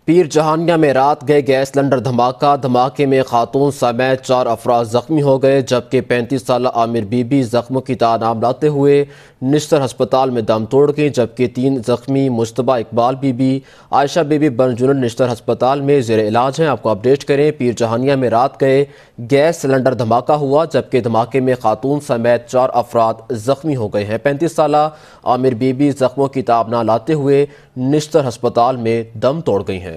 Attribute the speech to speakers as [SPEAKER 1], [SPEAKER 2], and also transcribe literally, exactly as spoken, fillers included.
[SPEAKER 1] पीर जहानिया में रात गए गैस सिलेंडर धमाका। धमाके में खातून समेत चार अफराद जख्मी हो गए, जबकि पैंतीस साल आमिर बीबी जख्मों की तादाद लाते हुए निश्तर अस्पताल में दम तोड़ गई, जबकि तीन जख्मी मुश्तबा इकबाल बीबी, आयशा बीबी बनजुनन निश्तर अस्पताल में जेर इलाज हैं। आपको अपडेट करें, पीर जहानिया में रात गए गैस सिलेंडर धमाका हुआ, जबकि धमाके में खातून समेत चार अफराद जख्मी हो गए हैं। पैंतीस साल आमिर बीबी जख्मों की ताब ना लाते हुए निश्तर अस्पताल में दम तोड़ गई हैं।